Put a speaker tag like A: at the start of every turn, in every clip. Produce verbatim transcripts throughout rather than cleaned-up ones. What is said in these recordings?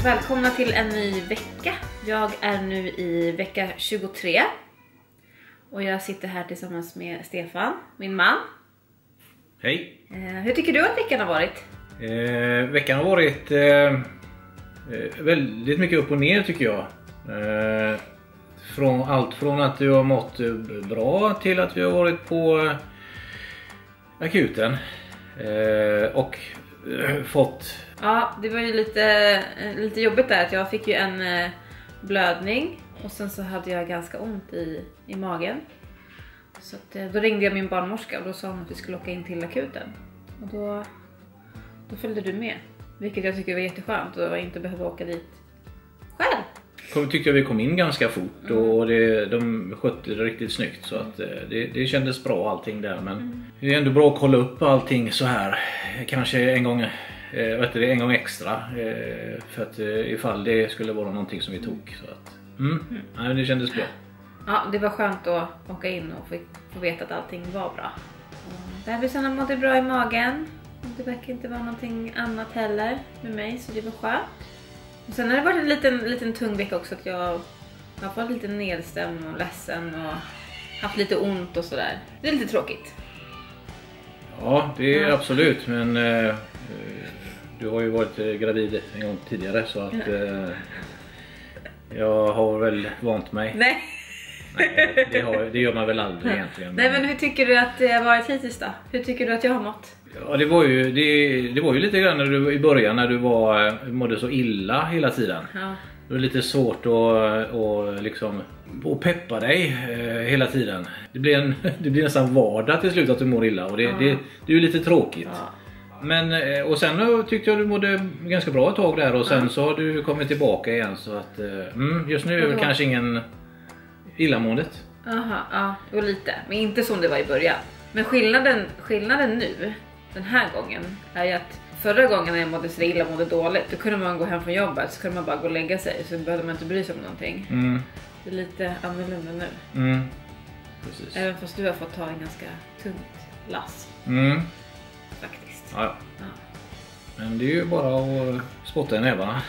A: Välkomna till en ny vecka. Jag är nu i vecka tjugotre. Och jag sitter här tillsammans med Stefan, min man.
B: Hej.
A: Eh, hur tycker du att veckan har varit?
B: Eh, veckan har varit eh, väldigt mycket upp och ner tycker jag. Eh, från, allt från att du har mått bra till att vi har varit på eh, akuten. Eh, och eh, fått...
A: Ja, det var ju lite, lite jobbigt där att jag fick ju en eh, blödning. Och sen så hade jag ganska ont i, i magen. Så att, eh, då ringde jag min barnmorska och då sa hon att vi skulle åka in till akuten. Och då, då följde du med. Vilket jag tycker var jätteskönt och jag inte behövde åka dit själv.
B: Jag tyckte jag vi kom in ganska fort och det, de skötte det riktigt snyggt så att det, det kändes bra allting där. Men mm. det är ändå bra att kolla upp allting så här. Kanske en gång, eh, vet du, en gång extra eh, för att eh, ifall det skulle vara någonting som vi tog. Så att, mm. Mm. Nej, det kändes bra.
A: Ja, det var skönt att åka in och få, få veta att allting var bra. Bebisarna mådde bra i magen. Det verkar inte vara någonting annat heller med mig så det var skönt. Och sen har det varit en liten, liten tung vecka också att jag har varit lite nedstämd och ledsen och haft lite ont och sådär. Det är lite tråkigt.
B: Ja, det är ja. absolut. Men eh, du har ju varit gravid en gång tidigare så att eh, jag har väl vant mig.
A: Nej.
B: Nej, det, har, det gör man väl aldrig egentligen.
A: Nej, men hur tycker du att det har varit hittills då? Hur tycker du att jag har mått?
B: Ja, det var ju, det, det var ju lite grann när du, i början när du var, mådde så illa hela tiden. Ja. Det var lite svårt att, att, liksom, att peppa dig eh, hela tiden. Det blir, en, det blir nästan vardag till slut att du mår illa och det, ja. det, det är ju lite tråkigt. Ja. Men, och sen tyckte jag du mådde ganska bra ett tag där och sen ja. så har du kommit tillbaka igen så att mm, just nu är det kanske ingen illamåendet.
A: Aha, ja, och lite. Men inte som det var i början. Men skillnaden, skillnaden nu, den här gången, är ju att förra gången när jag mådde så illa, mådde dåligt, då kunde man gå hem från jobbet så kunde man bara gå och lägga sig så behövde man inte bry sig om någonting. Mm. Det är lite annorlunda nu.
B: Mm. Precis.
A: Även fast du har fått ta en ganska tungt lass.
B: Mm.
A: Faktiskt.
B: Ja. Ja. Men det är ju bara att spotta i nävarna.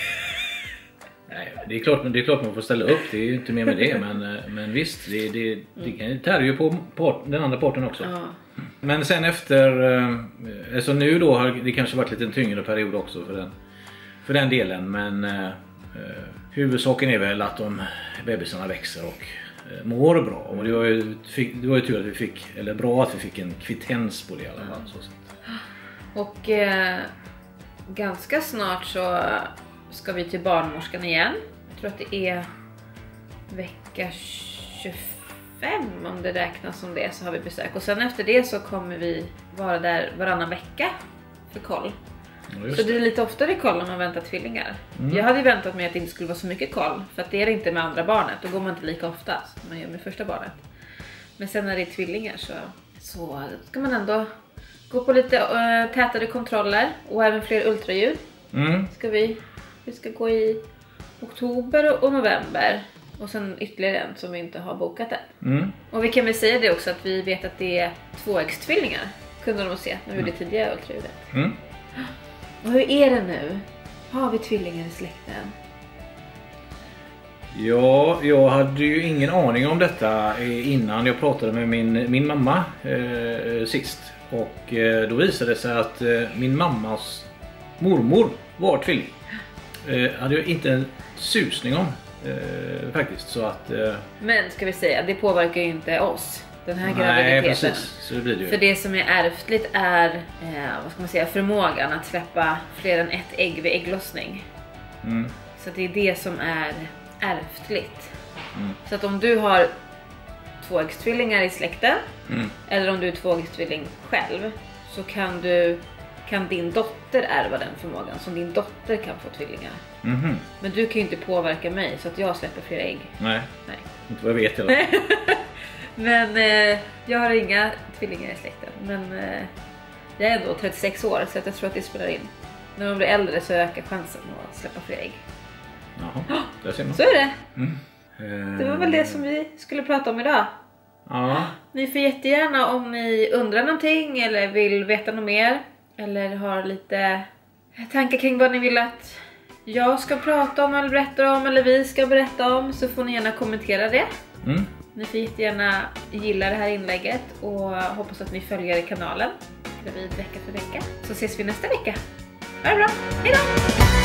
B: Nej, det är klart, det är klart man får ställa upp, det är ju inte mer med det, men, men visst, det, det, det, det tär ju på part, den andra parten också. Ja. Men sen efter, alltså nu då har det kanske varit lite en tyngre period också för den, för den delen, men eh, huvudsaken är väl att de bebisarna växer och eh, mår bra. Och det var, ju, det var ju tur att vi fick, eller bra att vi fick en kvittens på det i alla fall. Så sätt. Och
A: eh, ganska snart så ska vi till barnmorskan igen. Jag tror att det är vecka tjugofem om det räknas som det, så har vi besök. Och sen efter det så kommer vi vara där varannan vecka för koll. Ja, så det är lite oftare koll när man väntar tvillingar. Mm. Jag hade väntat mig att det inte skulle vara så mycket koll. För att det är det inte med andra barnet. Då går man inte lika ofta som man gör med första barnet. Men sen när det är tvillingar så, så ska man ändå gå på lite uh, tätare kontroller. Och även fler ultraljud. Mm. Ska vi... Vi ska gå i oktober och november. Och sen ytterligare en som vi inte har bokat än. Mm. Och vi kan väl säga det också att vi vet att det är tvåäggstvillingar. Kunde de se när vi gjorde tidigare ultraljudet. Mm. Och hur är det nu? Har vi tvillingar i släkten?
B: Ja, jag hade ju ingen aning om detta innan jag pratade med min, min mamma eh, sist. Och eh, då visade det sig att eh, min mammas mormor var tvilling. Eh, hade jag inte en susning om eh, faktiskt så att eh...
A: men ska vi säga, det påverkar ju inte oss den här
B: nej,
A: graviditeten.
B: Precis, så det blir det ju.
A: För det som är ärftligt är eh, vad ska man säga, förmågan att släppa fler än ett ägg vid ägglossning. Mm. Så det är det som är ärftligt. Mm. Så att om du har tvåäggstvillingar i släkten mm. eller om du är tvåäggstvilling själv så kan du kan din dotter ärva den förmågan. Så din dotter kan få tvillingar. Mm-hmm. Men du kan ju inte påverka mig så att jag släpper fler ägg.
B: Nej, Nej. Inte vad jag vet. Eller?
A: Men eh, jag har inga tvillingar i släkten. Men eh, jag är ändå trettiosex år så att jag tror att det spelar in. När man blir äldre så ökar chansen att släppa fler ägg.
B: Jaha, där ser man.
A: Så är det. Mm. Det var väl det som vi skulle prata om idag.
B: Ja.
A: Ni får jättegärna om ni undrar någonting eller vill veta något mer. Eller har lite tankar kring vad ni vill att jag ska prata om eller berätta om eller vi ska berätta om, så får ni gärna kommentera det.
B: Mm.
A: Ni får jättegärna gilla det här inlägget och hoppas att ni följer kanalen Gravid vecka för vecka. Så ses vi nästa vecka. Ha det bra, hejdå!